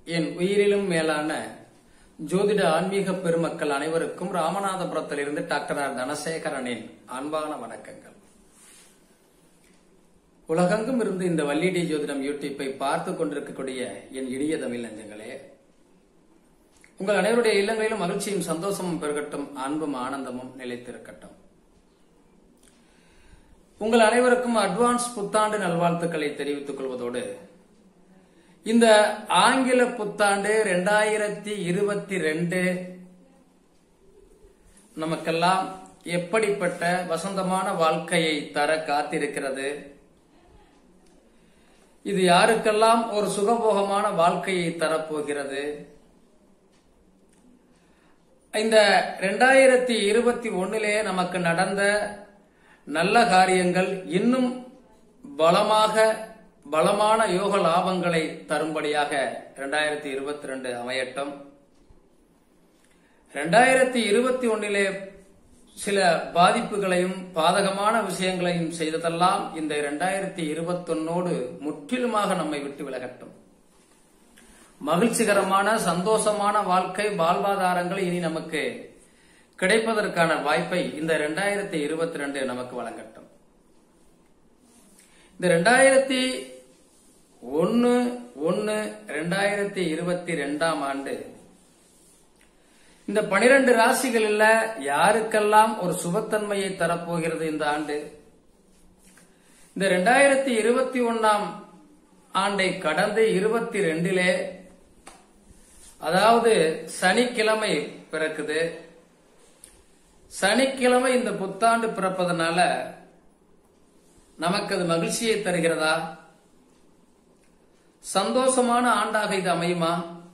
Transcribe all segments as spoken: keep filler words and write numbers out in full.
என் உயிரிலும் மேலான ஜோதிட ஆன்மீக பெருமக்கள் அனைவருக்கும் ராமநாதபுரத்திலிருந்து டாக்டர் ஆர் தனசேகரனின் அன்பான வணக்கங்கள். உலகெங்கும் இருந்து இந்த வள்ளிடி ஜோதிடம் யூடியூப்பை பார்த்துக் கொண்டிருக்கக்கூடிய என் இனிய தமிழ் நெஞ்சங்களே, உங்கள் அனைவருடைய இல்லங்களிலும் மகிழ்ச்சியும் சந்தோஷமும் பெருகட்டும், அன்பும் ஆனந்தமும் நிலைத்திருக்கட்டும். உங்கள் அனைவருக்கும் அட்வான்ஸ் புத்தாண்டு நல்வாழ்த்துக்களை தெரிவித்துக் கொள்வதோடு, இந்த ஆங்கில புத்தாண்டு இரண்டாயிரத்தி இருபத்தி ரெண்டு நமக்கெல்லாம் எப்படிப்பட்ட வசந்தமான வாழ்க்கையை தர காத்திருக்கிறது, இது யாருக்கெல்லாம் ஒரு சுகபோகமான வாழ்க்கையை தரப்போகிறது, இந்த இரண்டாயிரத்தி இருபத்தி ஒன்னிலே நமக்கு நடந்த நல்ல காரியங்கள் இன்னும் பலமாக பலமான யோக லாபங்களை தரும்படியாக இரண்டாயிரத்தி இருபத்தி ரெண்டு அமையட்டும். இரண்டாயிரத்தி இருபத்தி ஒன்னிலே சில பாதிப்புகளையும் பாதகமான விஷயங்களையும் செய்ததெல்லாம் இந்த இரண்டாயிரத்தி இருபத்தி ஒன்னோடு முற்றிலுமாக நம்மை விட்டு விலகட்டும். மகிழ்ச்சிகரமான சந்தோஷமான வாழ்க்கை வாழ்வாதாரங்கள் இனி நமக்கு கிடைப்பதற்கான வாய்ப்பை இந்த இரண்டாயிரத்தி இருபத்தி ரெண்டு நமக்கு வழங்கட்டும். இந்த ரெண்டாயிரத்தி ஒன்னு ஒன்னு ரெண்டாயிரத்தி இருபத்தி ரெண்டாம் ஆண்டு இந்த பனிரெண்டு ராசிகளில் யாருக்கெல்லாம் ஒரு சுபத்தன்மையை தரப்போகிறது இந்த ஆண்டு? இந்த ரெண்டாயிரத்தி இருபத்தி ஒன்னாம் ஆண்டை கடந்து இருபத்தி ரெண்டிலே, அதாவது சனிக்கிழமை பிறக்குது. சனிக்கிழமை இந்த புத்தாண்டு பிறப்பதனால நமக்கு அது மகிழ்ச்சியை தருகிறதா? சந்தோஷமான ஆண்டாக இது அமையுமா?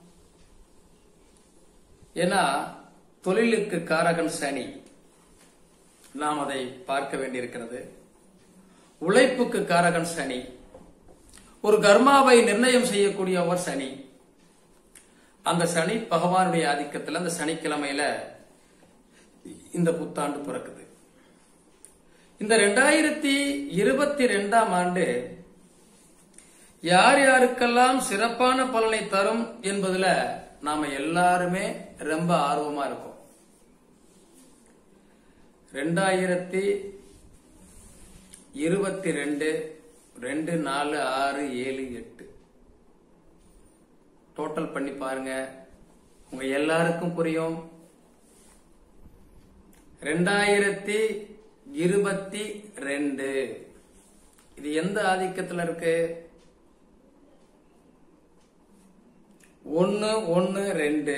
ஏன்னா தொழிலுக்கு காரகன் சனி, நாம் அதை பார்க்க வேண்டியிருக்கிறது. உழைப்புக்கு காரகன் சனி, ஒரு கர்மாவை நிர்ணயம் செய்யக்கூடியவர் சனி. அந்த சனி பகவானுடைய ஆதிக்கத்தில் அந்த சனிக்கிழமையில இந்த புத்தாண்டு பிறக்குது. இந்த ரெண்டாயிரத்தி இருபத்தி ரெண்டாம் ஆண்டு யார் யாருக்கெல்லாம் சிறப்பான பலனை தரும் என்பதுல நாம எல்லாருமே ரொம்ப ஆர்வமா இருக்கோம். ரெண்டாயிரத்தி இருபத்தி ரெண்டு ரெண்டு நாலு ஆறு ஏழு எட்டு டோட்டல் பண்ணி பாருங்க, உங்க எல்லாருக்கும் புரியும். ரெண்டாயிரத்தி இருபத்தி ரெண்டு இது எந்த ஆதிக்கத்தில் இருக்கு? ஒன்னு ஒன்னு ரெண்டு,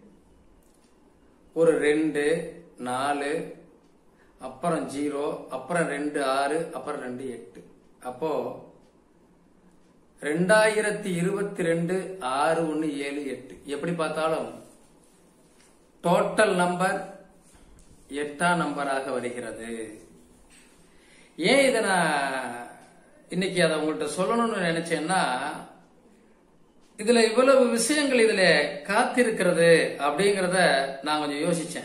ஒரு ரெண்டு நாலு, அப்புறம் ஜீரோ, அப்புறம் ரெண்டு ஆறு, அப்புறம் ரெண்டு எட்டு. அப்போ ரெண்டாயிரத்தி இருபத்தி ரெண்டு ஆறு ஒன்னு ஏழு எட்டு எப்படி பார்த்தாலும் டோட்டல் நம்பர் எட்டாம் நம்பராக வருகிறது. ஏன் இதை நான் இன்னைக்கு அதை உங்கள்கிட்ட சொல்லணும்னு நினைச்சேன்னா, இதுல இவ்வளவு விஷயங்கள் இதுல காத்திருக்கிறது அப்படிங்கறத நான் கொஞ்சம் யோசிச்சேன்.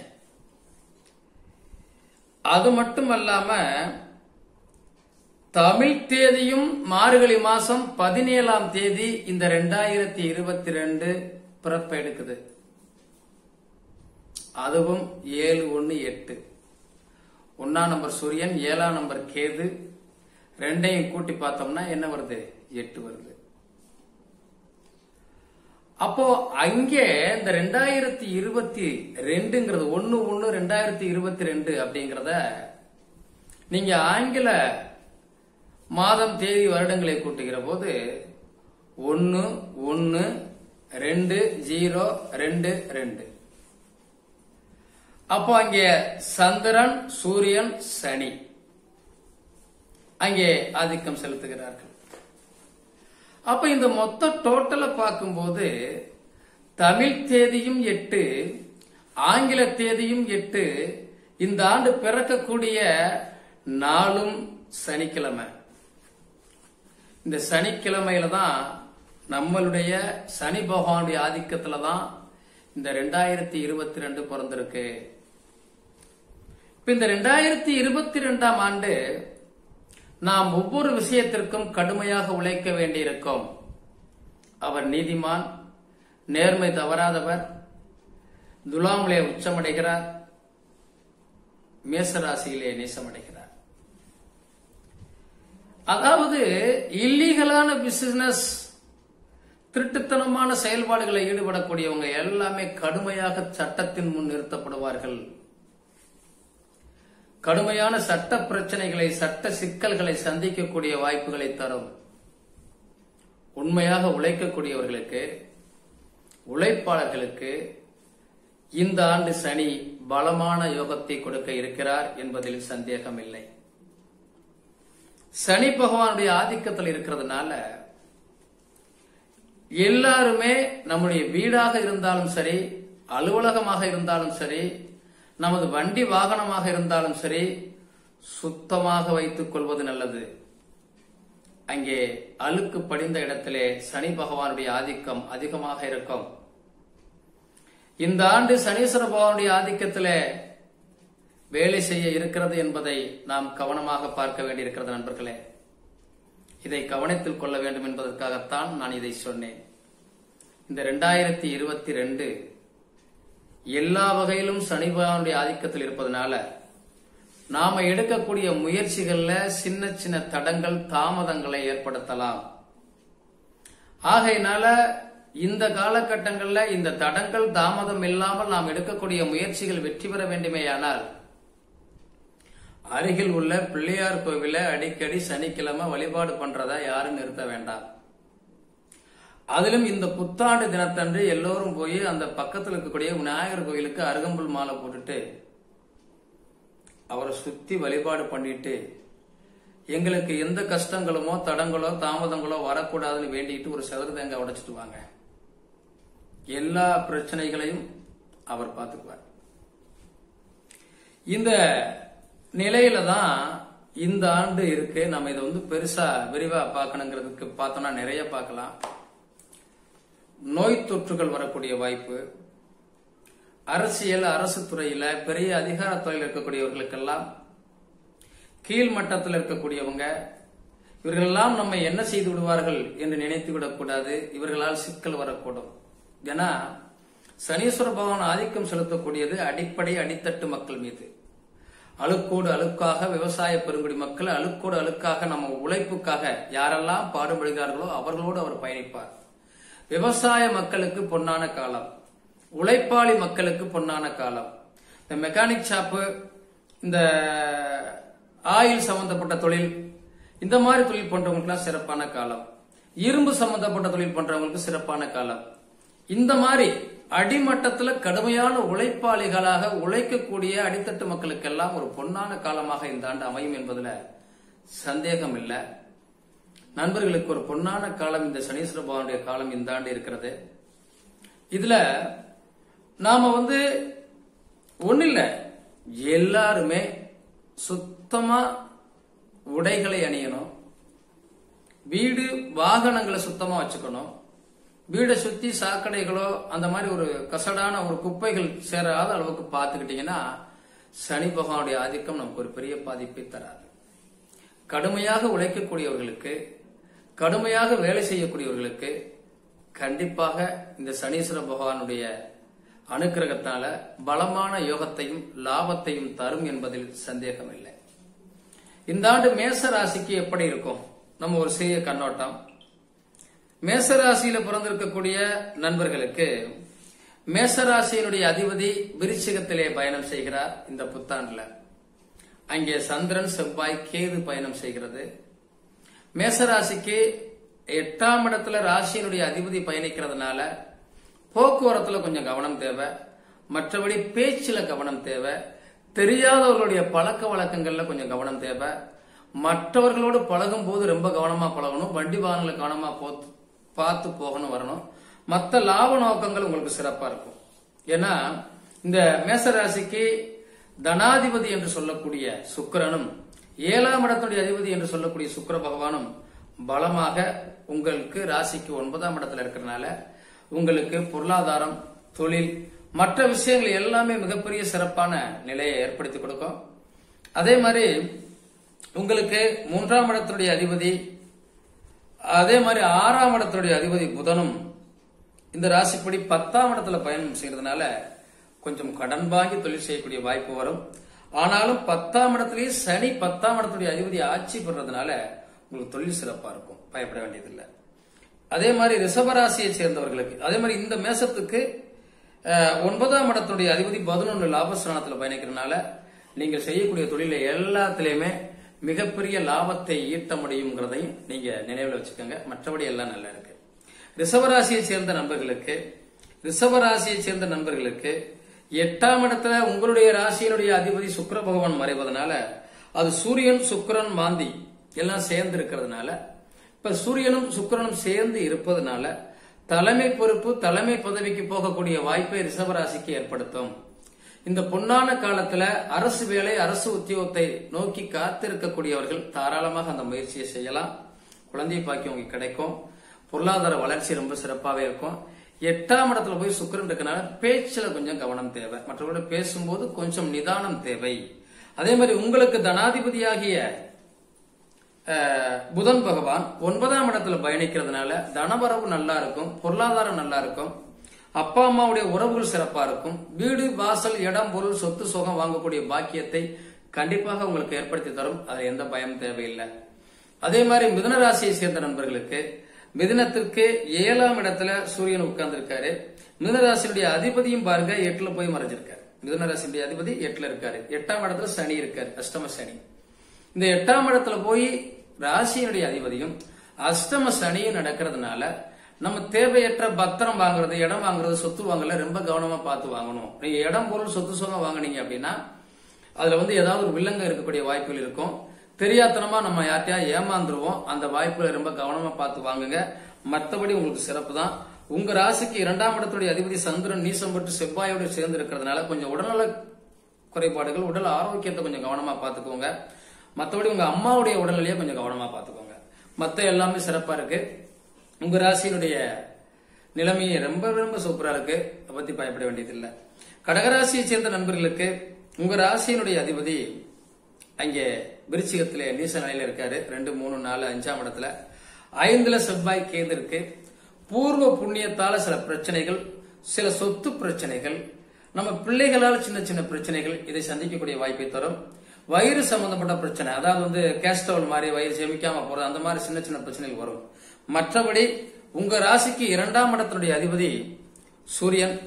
அது மட்டும் அல்லாம தமிழ் தேதியும் மார்கழி மாசம் பதினேழாம் தேதி இந்த ரெண்டாயிரத்தி இருபத்தி ரெண்டு பிறப்ப எடுக்குது. அதுவும் ஏழு ஒன்னு எட்டு. ஒன்னாம் நம்பர் சூரியன், ஏழாம் நம்பர் கேது, ரெண்டையும் கூட்டி பார்த்தோம்னா என்ன வருது? எட்டு வருது. அப்போ அங்கே இந்த ரெண்டாயிரத்தி இருபத்தி ரெண்டுங்கிறது ஒன்னு ஒன்னு ரெண்டாயிரத்தி இருபத்தி ரெண்டு அப்படிங்கறத நீங்க ஆங்கில மாதம் தேதி வருடங்களை கூட்டுகிற போது ஒன்னு ஒன்னு ரெண்டு ஜீரோ ரெண்டு ரெண்டு. அப்போ அங்கே சந்திரன் சூரியன் சனி அங்கே ஆதிக்கம் செலுத்துகிறார்கள். அப்ப இந்த மொத்த டோட்டலை பார்க்கும்போது தமிழ் தேதியும் எட்டு, ஆங்கில தேதியும் எட்டு, இந்த ஆண்டு பிறக்கக்கூடிய நாளும் சனிக்கிழமை. இந்த சனிக்கிழமையில தான் நம்மளுடைய சனி பகவானுடைய ஆதிக்கத்துல தான் இந்த ரெண்டாயிரத்தி இருபத்தி ரெண்டு பிறந்திருக்கு. இப்ப இந்த ரெண்டாயிரத்தி இருபத்தி ரெண்டாம் ஆண்டு நாம் ஒவ்வொரு விஷயத்திற்கும் கடுமையாக உழைக்க வேண்டியிருக்கும். அவர் நீதிமான், நேர்மை தவறாதவர், துலாமிலே உச்சமடைகிறார், மேசராசியிலே நேசமடைகிறார். அதாவது இல்லீகலான பிசினஸ், திருட்டுத்தனமான செயல்பாடுகளை ஈடுபடக்கூடியவங்க எல்லாமே கடுமையாக சட்டத்தின் முன் நிறுத்தப்படுவார்கள். கடுமையான சட்ட பிரச்சனைகளை, சட்ட சிக்கல்களை சந்திக்கக்கூடிய வாய்ப்புகளை தரும். உண்மையாக உழைக்கக்கூடியவர்களுக்கு, உழைப்பாளர்களுக்கு இந்த ஆண்டு சனி பலமான யோகத்தை கொடுக்க இருக்கிறார் என்பதில் சந்தேகம் இல்லை. சனி பகவானுடைய ஆதிக்கத்தில் இருக்கிறதுனால எல்லாருமே நம்முடைய வீடாக இருந்தாலும் சரி, அலுவலகமாக இருந்தாலும் சரி, நமது வண்டி வாகனமாக இருந்தாலும் சரி, சுத்தமாக வைத்துக் கொள்வது நல்லது. அங்கே அழுக்கு படிந்த இடத்திலே சனி பகவானுடைய ஆதிக்கம் அதிகமாக இருக்கும். இந்த ஆண்டு சனீஸ்வர பகவானுடைய ஆதிக்கத்திலே வேலை செய்ய இருக்கிறது என்பதை நாம் கவனமாக பார்க்க வேண்டியிருக்கிறது நண்பர்களே. இதை கவனத்தில் கொள்ள வேண்டும் என்பதற்காகத்தான் நான் இதை சொன்னேன். இந்த இரண்டாயிரத்தி இருபத்தி ரெண்டு எல்லா வகையிலும் சனி பகவானுடைய ஆதிக்கத்தில் இருப்பதனால நாம எடுக்கக்கூடிய முயற்சிகள்ல சின்ன சின்ன தடங்கள், தாமதங்களை ஏற்படுத்தலாம். ஆகையினால இந்த காலகட்டங்கள்ல இந்த தடங்கள், தாமதம் இல்லாமல் நாம் எடுக்கக்கூடிய முயற்சிகள் வெற்றி பெற வேண்டுமேயானால் அருகில் உள்ள பிள்ளையார் கோவில அடிக்கடி சனிக்கிழமை வழிபாடு பண்றதா யாரும் நிறுத்த வேண்டாம். அதிலும் இந்த புத்தாண்டு தினத்தன்று எல்லோரும் போய் அந்த பக்கத்தில் இருக்கக்கூடிய விநாயகர் கோயிலுக்கு அருகம்புல் மாலை போட்டுட்டு அவரை சுத்தி வழிபாடு பண்ணிட்டு எங்களுக்கு எந்த கஷ்டங்களுமோ தடங்களோ தாமதங்களோ வரக்கூடாதுன்னு வேண்டிட்டு ஒரு சதுர தேங்காய் உடைச்சிட்டு வாங்க. எல்லா பிரச்சனைகளையும் அவர் பார்த்துக்குவார். இந்த நிலையில தான் இந்த ஆண்டு இருக்கு. நம்ம இதை வந்து பெருசா விரிவா பார்க்கணுங்கிறதுக்கு பார்த்தோம்னா நிறைய பார்க்கலாம். நோய் தொற்றுகள் வரக்கூடிய வாய்ப்பு, அரசியல், அரசு துறையில பெரிய அதிகார துறையில் இருக்கக்கூடியவர்களுக்கெல்லாம், கீழ்மட்டத்தில் இருக்கக்கூடியவங்க, இவர்களெல்லாம் நம்ம என்ன செய்து விடுவார்கள் என்று நினைத்து விடக்கூடாது. இவர்களால் சிக்கல் வரக்கூடும். ஏன்னா சனீஸ்வர பகவான் ஆதிக்கம் செலுத்தக்கூடியது அடிப்படை அடித்தட்டு மக்கள் மீது. அழுக்கோடு அழுக்காக விவசாய பெருங்குடி மக்கள், அழுக்கோடு அழுக்காக நம்ம உழைப்புக்காக யாரெல்லாம் பாடுபடுகிறார்களோ அவர்களோடு அவர் பயணிப்பார். விவசாய மக்களுக்கு பொன்னான காலம், உழைப்பாளி மக்களுக்கு பொன்னான காலம். இந்த மெக்கானிக் ஷாப்பு, இந்த ஆயில் சம்பந்தப்பட்ட தொழில், இந்த மாதிரி தொழில் பண்றவங்களுக்கு சிறப்பான காலம். இரும்பு சம்பந்தப்பட்ட தொழில் பண்றவங்களுக்கு சிறப்பான காலம். இந்த மாதிரி அடிமட்டத்துல கடுமையான உழைப்பாளிகளாக உழைக்கக்கூடிய அடித்தட்டு மக்களுக்கெல்லாம் ஒரு பொன்னான காலமாக இந்த ஆண்டு அமையும் என்பதுல சந்தேகம் இல்லை. நண்பர்களுக்கு ஒரு பொன்னான காலம் இந்த சனீஸ்வர பகவானுடைய காலம் இந்த ஆண்டு இருக்கிறது. இதுல நாம வந்து ஒண்ணு இல்ல, எல்லாருமே சுத்தமா உடைகளை அணியணும், வீடு வாகனங்களை சுத்தமா வச்சுக்கணும், வீடை சுத்தி சாக்கடைகளோ அந்த மாதிரி ஒரு கசடான ஒரு குப்பைகள் சேராத அளவுக்கு பார்த்துக்கிட்டீங்கன்னா சனி பகவானுடைய ஆதிக்கம் நமக்கு ஒரு பெரிய பாதிப்பை தராது. கடுமையாக உழைக்கக்கூடியவர்களுக்கு, கடுமையாக வேலை செய்யக்கூடியவர்களுக்கு கண்டிப்பாக இந்த சனீஸ்வர பகவானுடைய அனுக்கிரகத்தால பலமான யோகத்தையும் லாபத்தையும் தரும் என்பதில் சந்தேகம் இல்லை. இந்த ஆண்டு மேச ராசிக்கு எப்படி இருக்கும்? நம்ம ஒரு சிறிய கண்ணோட்டம். மேசராசியில பிறந்திருக்கக்கூடிய நண்பர்களுக்கு மேசராசியினுடைய அதிபதி விருச்சிகத்திலே பயணம் செய்கிறார். இந்த புத்தாண்டுல அங்கே சந்திரன், செவ்வாய், கேது பயணம் செய்கிறது. மேசராசிக்கு எட்டாம் இடத்துல ராசியினுடைய அதிபதி பயணிக்கிறதுனால போக்குவரத்துல கொஞ்சம் கவனம் தேவை. மற்றபடி பேச்சுல கவனம் தேவை. தெரியாதவர்களுடைய பழக்க வழக்கங்கள்ல கொஞ்சம் கவனம் தேவை. மற்றவர்களோடு பழகும் போது ரொம்ப கவனமா பழகணும். வண்டி வாகனங்களை கவனமா பார்த்து போகணும், வரணும். மற்ற லாப நோக்கங்கள் உங்களுக்கு சிறப்பா இருக்கும். ஏன்னா இந்த மேசராசிக்கு தனாதிபதி என்று சொல்லக்கூடிய சுக்கிரனும், ஏழாம் இடத்துடைய அதிபதி என்று சொல்லக்கூடிய சுக்கிர பகவானும் பலமாக உங்களுக்கு ராசிக்கு ஒன்பதாம் இடத்துல இருக்கிறதுனால உங்களுக்கு பொருளாதாரம், தொழில், மற்ற விஷயங்கள் எல்லாமே மிகப்பெரிய சிறப்பான நிலையை ஏற்படுத்தி கொடுக்கும். அதே மாதிரி உங்களுக்கு மூன்றாம் இடத்துடைய அதிபதி, அதே மாதிரி ஆறாம் இடத்துடைய அதிபதி புதனும் இந்த ராசிப்படி பத்தாம் இடத்துல பயணம் செய்யறதுனால கொஞ்சம் கடன் வாங்கி தொழில் செய்யக்கூடிய வாய்ப்பு வரும். ஆனாலும் பத்தாம் இடத்திலேயே சனி பத்தாம் இடத்துடைய அதிபதி ஆட்சி பெறதுனால உங்களுக்கு தொழில் சிறப்பா இருக்கும், பயப்பட வேண்டியதில்லை. அதே மாதிரி ரிஷபராசியை சேர்ந்தவர்களுக்கு அதே மாதிரி இந்த மேசத்துக்கு ஒன்பதாம் இடத்துடைய அதிபதி பதினொன்று லாபஸ்தானத்தில் பயணிக்கிறதுனால நீங்க செய்யக்கூடிய தொழில எல்லாத்திலையுமே மிகப்பெரிய லாபத்தை ஈட்ட முடியுங்கிறதையும் நீங்க நினைவுல வச்சுக்கோங்க. மற்றபடி எல்லாம் நல்லா இருக்கு. ரிஷபராசியை சேர்ந்த நண்பர்களுக்கு ரிஷபராசியை சேர்ந்த நண்பர்களுக்கு எட்டாம் இடத்துல உங்களுடைய ராசியினுடைய அதிபதி சுக்கிர பகவான் மறைவதனால அது சூரியன் சுக்கிரன் மாந்தி எல்லாம் சேர்ந்து இருக்கிறதுனால இப்ப சூரியனும் சுக்கிரனும் சேர்ந்து இருப்பதனால தலைமை பொறுப்பு தலைமை பதவிக்கு போகக்கூடிய வாய்ப்பை ரிஷபராசிக்கு ஏற்படுத்தும். இந்த பொன்னான காலத்துல அரசு வேலை அரசு உத்தியோகத்தை நோக்கி காத்திருக்கக்கூடியவர்கள் தாராளமாக அந்த முயற்சியை செய்யலாம். குழந்தை பாக்கியம் உங்களுக்கு கிடைக்கும். பொருளாதார வளர்ச்சி ரொம்ப சிறப்பாகவே இருக்கும். எட்டாம் இடத்துல போய் சுக்கிரன் இருக்கனால பேச்சுல கொஞ்சம் கவனம் தேவை. மற்றவர்களோட பேசும்போது கொஞ்சம் நிதானம் தேவை. அதே மாதிரி உங்களுக்கு தனாதிபதியாகிய புதன் பகவான் ஒன்பதாம் இடத்துல பயணிக்கிறதுனால தனவரவு நல்லா இருக்கும், பொருளாதாரம் நல்லா இருக்கும், அப்பா அம்மாவுடைய உறவுகள் சிறப்பா இருக்கும், வீடு வாசல் இடம் பொருள் சொத்து சுகம் வாங்கக்கூடிய பாக்கியத்தை கண்டிப்பாக உங்களுக்கு ஏற்படுத்தி தரும். அது எந்த பயம் தேவையில்லை. அதே மாதிரி மிதுன ராசியை சேர்ந்த நண்பர்களுக்கு மிதுனத்திற்கு ஏழாம் இடத்துல சூரியன் உட்கார்ந்து இருக்காரு. மிதுன ராசியுடைய அதிபதியும் பாருங்க எட்டுல போய் மறைஞ்சிருக்காரு. மிதுன ராசியுடைய அதிபதி எட்டுல இருக்காரு. எட்டாம் இடத்துல சனி இருக்காரு, அஷ்டம சனி. இந்த எட்டாம் இடத்துல போய் ராசியினுடைய அதிபதியும் அஷ்டம சனியும் நடக்கிறதுனால நம்ம தேவையற்ற பத்திரம் வாங்குறது, இடம் வாங்குறது, சொத்து வாங்கல ரொம்ப கவனமா பார்த்து வாங்கணும். நீங்க இடம் பொருள் சொத்து சுகம் வாங்கினீங்க அப்படின்னா அதுல வந்து ஏதாவது ஒரு வில்லங்க இருக்கக்கூடிய வாய்ப்புகள் இருக்கும். தெரியாதனமா நம்ம யார்ட்டையா ஏமாந்துருவோம். அந்த வாய்ப்புகளை ரொம்ப கவனமா பார்த்து வாங்குங்க. மற்றபடி உங்களுக்கு சிறப்பு தான். உங்க ராசிக்கு இரண்டாம் இடத்துடைய அதிபதி சந்திரன் நீசம் பெற்று செவ்வாயோடு சேர்ந்து இருக்கிறதுனால கொஞ்சம் உடல்நல குறைபாடுகள், உடல் ஆரோக்கியத்தை கொஞ்சம் கவனமா பார்த்துக்கோங்க. மற்றபடி உங்க அம்மாவுடைய உடல்நிலையை கொஞ்சம் கவனமா பார்த்துக்கோங்க. மற்ற எல்லாமே சிறப்பா இருக்கு. உங்க ராசியினுடைய நிலைமையை ரொம்ப ரொம்ப சூப்பரா இருக்கு. அதை பத்தி பயப்பட வேண்டியதில்லை. கடகராசியை சேர்ந்த நண்பர்களுக்கு உங்க ராசியினுடைய அதிபதி அங்கே விருச்சிகத்திலே நீச நிலையில இருக்காரு. ரெண்டு மூணு நாலு அஞ்சாம் இடத்துல ஐந்துல செவ்வாய் கேது இருக்கு. பூர்வ புண்ணியத்தால சில பிரச்சனைகள், சில சொத்து பிரச்சனைகள், நம்ம பிள்ளைகளால் சின்ன சின்ன பிரச்சனைகள் இதை சந்திக்கக்கூடிய வாய்ப்பை தரும். வயிறு சம்பந்தப்பட்ட பிரச்சனை, அதாவது வந்து கேஸ்ட்ரோல் மாதிரி வயிறு செமிக்காம போறது, அந்த மாதிரி சின்ன சின்ன பிரச்சனைகள் வரும். மற்றபடி உங்க ராசிக்கு இரண்டாம் இடத்தினுடைய அதிபதி சூரியன்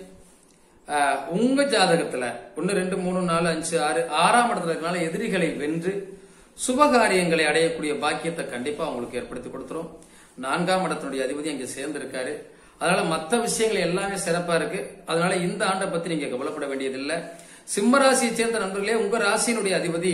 உங்க ஜாதகத்துல ஒன்னு ரெண்டு மூணு நாலு அஞ்சு ஆறு ஆறாம் இடத்துல இருக்கனால எதிரிகளை வென்று சுபகாரியங்களை அடையக்கூடிய பாக்கியத்தை கண்டிப்பா உங்களுக்கு ஏற்படுத்தி கொடுத்துரும். நான்காம் இடத்தினுடைய அதிபதி அங்க சேர்ந்து இருக்காரு. அதனால மற்ற விஷயங்கள் எல்லாமே சிறப்பா இருக்கு. அதனால இந்த ஆண்டை பத்தி நீங்க கவலைப்பட வேண்டியதில்லை. சிம்ம ராசியை சேர்ந்த நண்பர்களே, உங்க ராசியினுடைய அதிபதி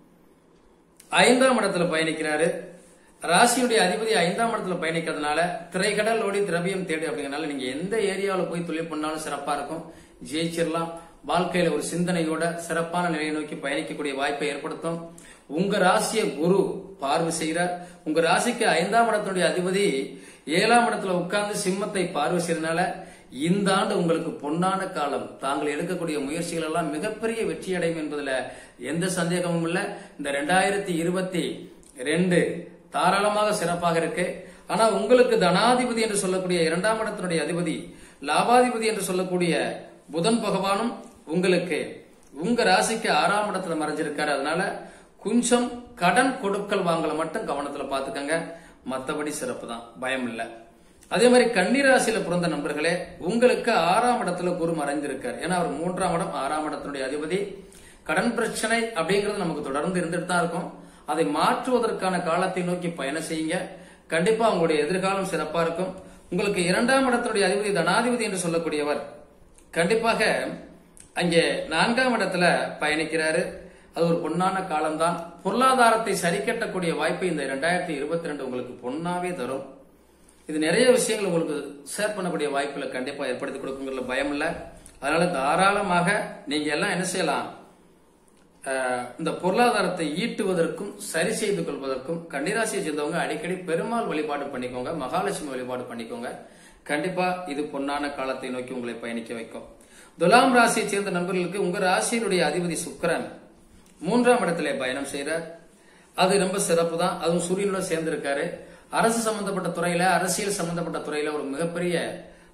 ஐந்தாம் இடத்துல பயணிக்கிறாரு. ராசியுடைய அதிபதி ஐந்தாம் இடத்துல பயணிக்கிறதுனால திரைக்கடல் ஓடி திரவியம் தேடு அப்படிங்கறதுனால நீங்க எந்த ஏரியாவில் போய் தொழில் பண்ணாலும் சிறப்பா இருக்கும், ஜெயிச்சிடலாம். வாழ்க்கையில ஒரு சிந்தனையோட சிறப்பான நிலையை நோக்கி பயணிக்கக்கூடிய வாய்ப்பை ஏற்படுத்தும். உங்க ராசியை குரு பார்வை செய்கிறார். உங்க ராசிக்கு ஐந்தாம் இடத்துடைய அதிபதி ஏழாம் இடத்துல உட்கார்ந்து சிம்மத்தை பார்வை செய்யறதுனால இந்த ஆண்டு உங்களுக்கு பொன்னான காலம். தாங்கள் எடுக்கக்கூடிய முயற்சிகள் எல்லாம் மிகப்பெரிய வெற்றி அடையும் என்பதுல எந்த சந்தேகமும் இல்ல. இந்த ரெண்டாயிரத்தி இருபத்தி ரெண்டு தாராளமாக சிறப்பாக இருக்கு. ஆனா உங்களுக்கு தனாதிபதி என்று சொல்லக்கூடிய இரண்டாம் இடத்தினுடைய அதிபதி, லாபாதிபதி என்று சொல்லக்கூடிய புதன் பகவானும் உங்களுக்கு உங்க ராசிக்கு ஆறாம் இடத்துல மறைஞ்சிருக்காரு. அதனால கொஞ்சம் கடன் கொடுக்கல் வாங்கல மட்டும் கவனத்துல பாத்துக்கங்க. மற்றபடி சிறப்பு தான், பயம் இல்ல. அதே மாதிரி கன்னிராசியில பிறந்த நண்பர்களே, உங்களுக்கு ஆறாம் இடத்துல குரு மறைந்திருக்காரு. ஏன்னா அவர் மூன்றாம் இடம் ஆறாம் இடத்தினுடைய அதிபதி. கடன் பிரச்சனை அப்படிங்கிறது நமக்கு தொடர்ந்து இருந்துட்டு தான் இருக்கும். அதை மாற்றுவதற்கான காலத்தை நோக்கி பயணம் செய்யுங்க. கண்டிப்பா உங்களுடைய எதிர்காலம் சிறப்பா இருக்கும். உங்களுக்கு இரண்டாம் இடத்துடைய அதிபதி தனாதிபதி என்று சொல்லக்கூடியவர் கண்டிப்பாக அங்கே நான்காம் இடத்துல பயணிக்கிறாரு. அது ஒரு பொன்னான காலம்தான். பொருளாதாரத்தை சரி கட்டக்கூடிய வாய்ப்பை இந்த இரண்டாயிரத்தி இருபத்தி ரெண்டு உங்களுக்கு பொன்னாவே தரும். இது நிறைய விஷயங்கள் உங்களுக்கு ஷேர் பண்ணக்கூடிய வாய்ப்புகளை கண்டிப்பா ஏற்படுத்தி கொடுக்குங்கிறதுல பயம் இல்ல. அதனால தாராளமாக நீங்க எல்லாம் என்ன செய்யலாம், இந்த பொருளாதாரத்தை ஈட்டுவதற்கும் சரி செய்து கொள்வதற்கும் கன்னிராசியை சேர்ந்தவங்க அடிக்கடி பெருமாள் வழிபாடு பண்ணிக்கோங்க, மகாலட்சுமி வழிபாடு பண்ணிக்கோங்க. கண்டிப்பா இது பொன்னான காலத்தை நோக்கி உங்களை பயணிக்க வைக்கும். துலாம் ராசியை சேர்ந்த நண்பர்களுக்கு உங்க ராசியினுடைய அதிபதி சுக்கிரன் மூன்றாம் இடத்திலே பயணம் செய்யறார். அது ரொம்ப சிறப்பு தான். அதுவும் சூரியனோட சேர்ந்து இருக்காரு. அரசு சம்பந்தப்பட்ட துறையில, அரசியல் சம்பந்தப்பட்ட துறையில ஒரு மிகப்பெரிய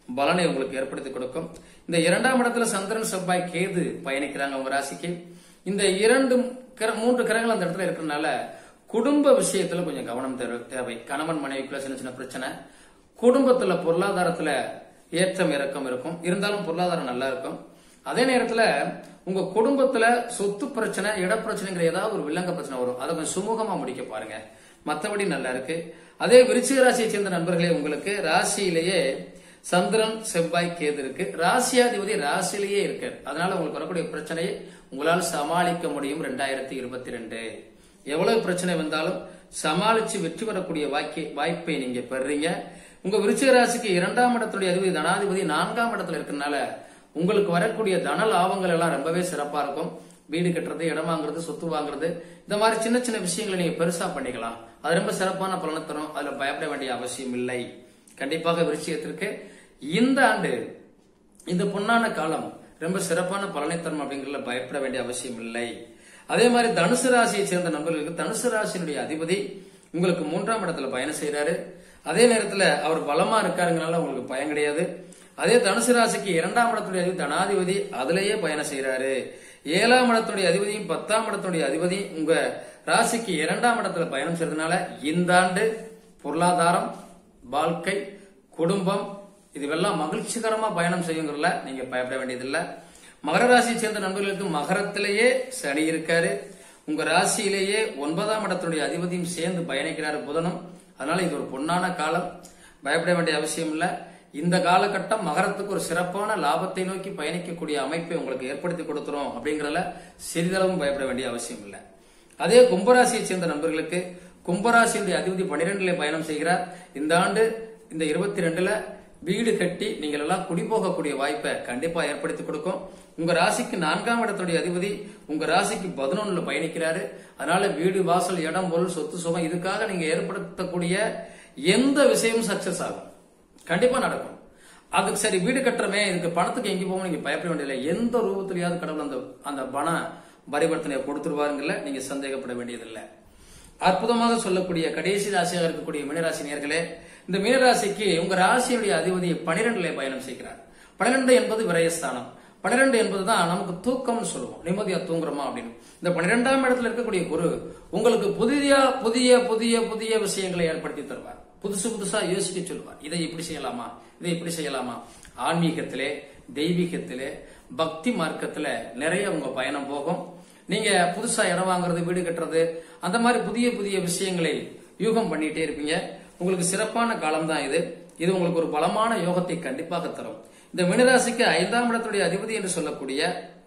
பலனை உங்களுக்கு ஏற்படுத்தி கொடுக்கும். இந்த இரண்டாம் இடத்துல சந்திரன் செவ்வாய் கேது பயணிக்கிறாங்க உங்க ராசிக்கு. இந்த இரண்டு மூன்று கிரகங்கள் அந்த இடத்துல இருக்கிறதுனால குடும்ப விஷயத்துல கொஞ்சம் கவனம் தேவை. கணவன் மனைவிக்குள்ள சின்ன சின்ன பிரச்சனை, குடும்பத்துல பொருளாதாரத்துல ஏற்றம் இறக்கம் இருக்கும், இருந்தாலும் பொருளாதாரம் நல்லா இருக்கும். அதே நேரத்துல உங்க குடும்பத்துல சொத்து பிரச்சனை, இட பிரச்சனைங்கிற ஏதாவது ஒரு வில்லங்க பிரச்சனை வரும், அதை கொஞ்சம் சுமூகமா முடிக்க பாருங்க. மற்றபடி நல்லா இருக்கு. அதே விருச்சிக ராசியை சேர்ந்த நண்பர்களே, உங்களுக்கு ராசியிலேயே சந்திரன் செவ்வாய் கேது இருக்கு, ராசியாதிபதி ராசியிலேயே இருக்கு. அதனால உங்களுக்கு வரக்கூடிய பிரச்சனையை உங்களால் சமாளிக்க முடியும். ரெண்டாயிரத்தி இருபத்தி ரெண்டு எவ்வளவு பிரச்சனை வந்தாலும் சமாளிச்சு வெற்றி பெறக்கூடிய வாய்ப்பை நீங்க பெறுறீங்க. உங்க விருச்சிக ராசிக்கு இரண்டாம் இடத்துடைய அதிபதி தனாதிபதி நான்காம் இடத்துல இருக்கனால உங்களுக்கு வரக்கூடிய தன லாபங்கள் எல்லாம் ரொம்பவே சிறப்பா இருக்கும். வீடு கட்டுறது, இடம் வாங்குறது, சொத்து வாங்குறது, இந்த மாதிரி சின்ன சின்ன விஷயங்களை நீங்க பெருசா பண்ணிக்கலாம். அது ரொம்ப சிறப்பான பலனை தரும். அதுல பயப்பட வேண்டிய அவசியம் இல்லை. கண்டிப்பாக விருச்சிகத்திற்கு இந்த ஆண்டு இந்த பொன்னான காலம் ரொம்ப சிறப்பான பலனை தரும் அப்படிங்கறதுல பயப்பட வேண்டிய அவசியம் இல்லை. அதே மாதிரி தனுசு ராசியை சேர்ந்த நண்பர்களுக்கு தனுசு ராசியினுடைய அதிபதி உங்களுக்கு மூன்றாம் இடத்துல பயணம் செய்யறாரு. அதே நேரத்துல அவர் பலமா இருக்காருங்கனால உங்களுக்கு பயம் கிடையாது. அதே தனுசு ராசிக்கு இரண்டாம் இடத்துடைய அதிபதி தனாதிபதி அதுலயே பயணம் செய்யறாரு. ஏழாம் இடத்துடைய அதிபதியும் பத்தாம் இடத்துடைய அதிபதி உங்க ராசிக்கு இரண்டாம் இடத்துல பயணம் செய்யறதுனால இந்த ஆண்டு பொருளாதாரம், வாழ்க்கை, குடும்பம் இதுவெல்லாம் மகிழ்ச்சிகரமா பயணம் செய்யுங்கிறதுல நீங்க பயப்பட வேண்டியதில்லை. மகர ராசியை சேர்ந்த நண்பர்களுக்கு மகரத்திலேயே சனி இருக்காரு. உங்க ராசியிலேயே ஒன்பதாம் இடத்துடைய அதிபதியும் சேர்ந்து பயணிக்கிறாரு புதனும். அதனால இது ஒரு பொன்னான காலம், பயப்பட வேண்டிய அவசியம் இல்லை. இந்த காலகட்டம் மகரத்துக்கு ஒரு சிறப்பான லாபத்தை நோக்கி பயணிக்கக்கூடிய அமைப்பை உங்களுக்கு ஏற்படுத்தி கொடுத்துரும் அப்படிங்கறதுல சிறிதளவும் பயப்பட வேண்டிய அவசியம் இல்லை. அதே கும்பராசியை சேர்ந்த நண்பர்களுக்கு கும்பராசியுடைய அதிபதி பனிரெண்டுல பயணம் செய்கிறார். இந்த ஆண்டு இந்த இருபத்தி ரெண்டுல வீடு கட்டி நீங்கள் எல்லாம் குடிபோகக்கூடிய வாய்ப்பை கண்டிப்பா ஏற்படுத்தி கொடுக்கும். உங்க ராசிக்கு நான்காம் இடத்துடைய அதிபதி உங்க ராசிக்கு பதினொன்னுல பயணிக்கிறாரு. அதனால வீடு, வாசல், இடம், பொருள், சொத்து, சுகம் இதுக்காக நீங்க ஏற்படுத்தக்கூடிய எந்த விஷயமும் சக்சஸ் ஆகும், கண்டிப்பா நடக்கும். அதுக்கு சரி வீடு கட்டுறமே, இதுக்கு பணத்துக்கு எங்க போவோம் நீங்க பயப்பட வேண்டியதில்லை. எந்த ரூபத்திலேயாவது கடவுள் அந்த அந்த பண பரிவர்த்தனையை கொடுத்துருவாருங்கல்ல, நீங்க சந்தேகப்பட வேண்டியதில்லை. அற்புதமாக சொல்லக்கூடிய கடைசி ராசியாக இருக்கக்கூடிய மீனராசி நேயர்களே, இந்த மீனராசிக்கு உங்க ராசியுடைய அதிபதி பனிரெண்டுல பயணம் செய்கிறார். பனிரெண்டு என்பது விரயஸ்தானம். பனிரெண்டு என்பதுதான் நமக்கு தூக்கம்னு சொல்லுவோம், நிம்மதியா தூங்குறோமா அப்படின்னு. இந்த பனிரெண்டாம் இடத்துல இருக்கக்கூடிய குரு உங்களுக்கு புதிய புதிய புதிய புதிய விஷயங்களை ஏற்படுத்தி தருவார். புதுசு புதுசா யோசிக்க சொல்லுவார். இதை இப்படி செய்யலாமா, இதை இப்படி செய்யலாமா. ஆன்மீகத்திலே, தெய்வீகத்திலே, பக்தி மார்க்கத்துல நிறைய உங்க பயணம் போகும். நீங்க புதுசா இடம் வாங்குறது, வீடு கட்டுறது, அந்த மாதிரி புதிய புதிய விஷயங்களை யூகம் பண்ணிட்டே இருப்பீங்க. உங்களுக்கு சிறப்பான காலம் தான் இது. இது உங்களுக்கு ஒரு பலமான யோகத்தை கண்டிப்பாக தரும். இந்த மீனராசிக்கு ஐந்தாம் இடத்துடைய அதிபதி என்று சொல்லக்கூடிய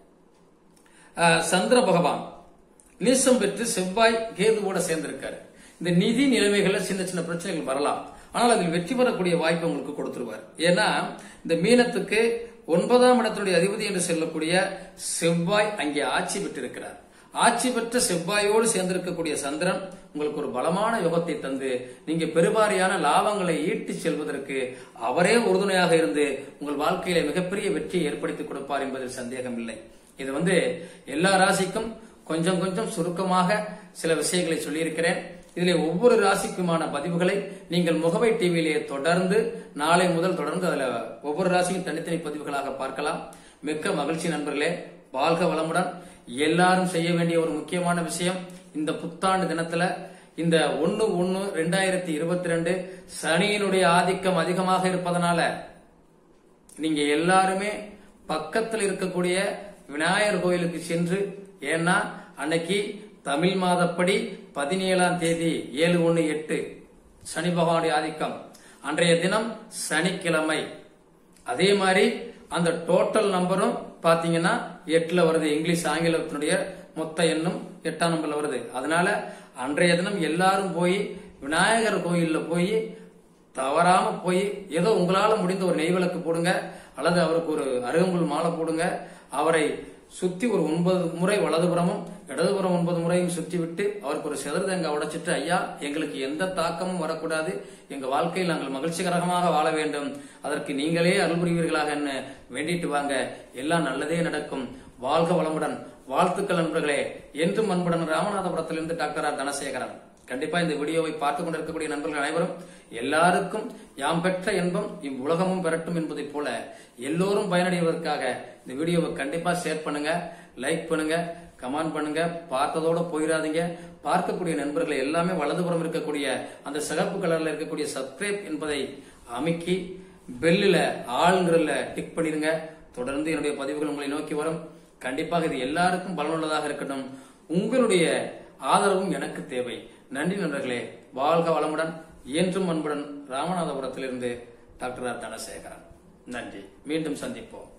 சந்திர பகவான் நீசம் பெற்று செவ்வாய் கேதுவோட சேர்ந்திருக்காரு. இந்த நிதி நிலைமைகள்ல சின்ன சின்ன பிரச்சனைகள் வரலாம், ஆனால் அதில் வெற்றி பெறக்கூடிய வாய்ப்பு உங்களுக்கு கொடுத்துருவார். ஏன்னா இந்த மீனத்துக்கு ஒன்பதாம் இடத்துடைய அதிபதி என்று சொல்லக்கூடிய செவ்வாய் அங்கே ஆட்சி பெற்றிருக்கிறார். ஆட்சி பெற்ற செவ்வாயோடு சேர்ந்திருக்கக்கூடிய சந்திரன் உங்களுக்கு ஒரு பலமான யோகத்தை தந்து நீங்க பெருவாரியான லாபங்களை ஈட்டி செல்வதற்கு அவரே உறுதுணையாக இருந்து உங்கள் வாழ்க்கையில மிகப்பெரிய வெற்றியை ஏற்படுத்தி கொடுப்பார் என்பதில் சந்தேகம் இல்லை. இது வந்து எல்லா ராசிக்கும் கொஞ்சம் கொஞ்சம் சுருக்கமாக சில விஷயங்களை சொல்லியிருக்கிறேன். இதிலே ஒவ்வொரு ராசிக்குமான பதிவுகளை நீங்கள் முகவை டிவியிலே தொடர்ந்து நாளை முதல் தொடர்ந்து அதுல ஒவ்வொரு ராசியும் தனித்தனி பதிவுகளாக பார்க்கலாம். மிக்க மகிழ்ச்சி நண்பர்களே, வாழ்க வளமுடன். எல்லாரும் செய்ய வேண்டிய ஒரு முக்கியமான விஷயம், இந்த புத்தாண்டு தினத்துல இந்த ஒன்னு ஒன்னு ரெண்டாயிரத்தி இருபத்தி ரெண்டு சனியினுடைய ஆதிக்கம் அதிகமாக இருப்பதனால நீங்க எல்லாருமே பக்கத்தில் இருக்கக்கூடிய விநாயகர் கோயிலுக்கு சென்று, ஏன்னா அன்னைக்கு தமிழ் மாதப்படி பதினேழாம் தேதி ஏழு ஒன்னு எட்டு சனி பகவானுடைய ஆதிக்கம், அன்றைய தினம் சனிக்கிழமை. அதே மாதிரி அந்த டோட்டல் நம்பரும் பாத்தீங்கன்னா எட்டுல வருது. இங்கிலீஷ் ஆங்கிலத்தினுடைய மொத்த எண்ணும் எட்டாம் நம்பர்ல வருது. அதனால அன்றைய தினம் எல்லாரும் போய் விநாயகர் கோயில்ல போய் தவறாம போய் ஏதோ உங்களால முடிந்த ஒரு நெய்விளக்கு போடுங்க, அல்லது அவருக்கு ஒரு அருகம்புல் மாலை போடுங்க. அவரை சுத்தி ஒரு ஒன்பது முறை வலதுபுறமும் இடதுபுறம் ஒன்பது முறையும் சுற்றி விட்டு அவருக்கு ஒரு செதறுதங்க உடைச்சிட்டு, ஐயா எங்களுக்கு எந்த தாக்கமும் வரக்கூடாது, எங்க வாழ்க்கையில் நாங்கள் மகிழ்ச்சிகரமாக வாழ வேண்டும், அதற்கு நீங்களே அருள் புரிவீர்களாக என்ன வேண்டிட்டு வாங்க, எல்லாம் நல்லதே நடக்கும். வாழ்க வளமுடன். வாழ்த்துக்கள் நண்பர்களே. என்றும் அன்புடன் ராமநாதபுரத்திலிருந்து டாக்டர் ஆர் தனசேகரன். கண்டிப்பா இந்த வீடியோவை பார்த்துக் கொண்டிருக்கக்கூடிய நண்பர்கள் அனைவரும் எல்லாருக்கும் யாம் பெற்ற இன்பம் இவ்வுலகமும் பெறட்டும் என்பதை போல எல்லோரும் பயனடைவதற்காக இந்த வீடியோவை கண்டிப்பா ஷேர் பண்ணுங்க, லைக் பண்ணுங்க, கமெண்ட் பண்ணுங்க. பார்த்ததோட போயிடாதீங்க. பார்க்கக்கூடிய நண்பர்களை எல்லாமே வலதுபுறம் இருக்கக்கூடிய அந்த சிகப்பு கலர்ல இருக்கக்கூடிய சப்ஸ்கிரைப் என்பதை அமைக்கி பெல்லில ஆளுங்கிறல டிக் பண்ணிருங்க. தொடர்ந்து என்னுடைய பதிவுகள் உங்களை நோக்கி வரும். கண்டிப்பாக இது எல்லாருக்கும் பலனுள்ளதாக இருக்கட்டும். உங்களுடைய ஆதரவும் எனக்கு தேவை. நன்றி நண்பர்களே. வாழ்க வளமுடன். என்றும் அன்புடன் ராமநாதபுரத்திலிருந்து டாக்டர் ஆர் தனசேகரன். நன்றி. மீண்டும் சந்திப்போம்.